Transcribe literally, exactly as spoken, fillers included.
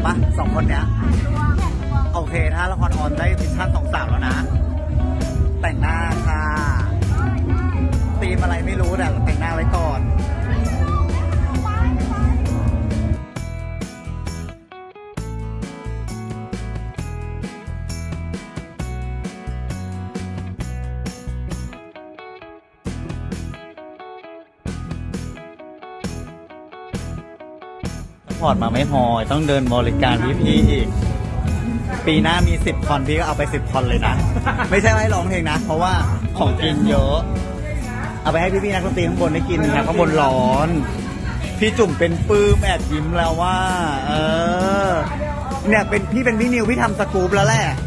ปะสองคนเนี้ยโอเคถ้าละครออนได้มิชชั่นสองสาวแล้วนะแต่งหน้าค่ะธีมอะไรไม่รู้แต่แต่งหน้าไว้ก่อนพอร์ตมาไม่พอต้องเดินบริการพี่ๆอีกปีหน้ามีสิบคอนพี่ก็เอาไปสิบคอนเลยนะไม่ใช่ให้ร้องเพลงนะเพราะว่าของกินเยอะเอาไปให้พี่ๆนักดนตรีข้างบนได้กินนะข้างบนร้อนพี่จุ่มเป็นปื้มแอบยิ้มแล้วว่าเออเนี่ยเป็นพี่เป็นพี่นิวพี่ทำสกู๊ปแล้วแหละ